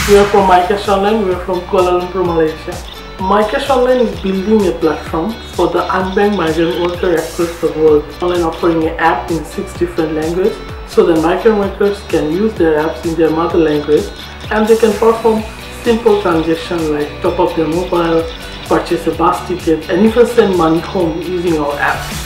We are from MyCash Online. We are from Kuala Lumpur, Malaysia. MyCash Online is building a platform for the unbanked migrant worker across the world. Online offering an app in 6 different languages so that migrant workers can use their apps in their mother language and they can perform simple transactions like top up their mobile, purchase a bus ticket and even send money home using our apps.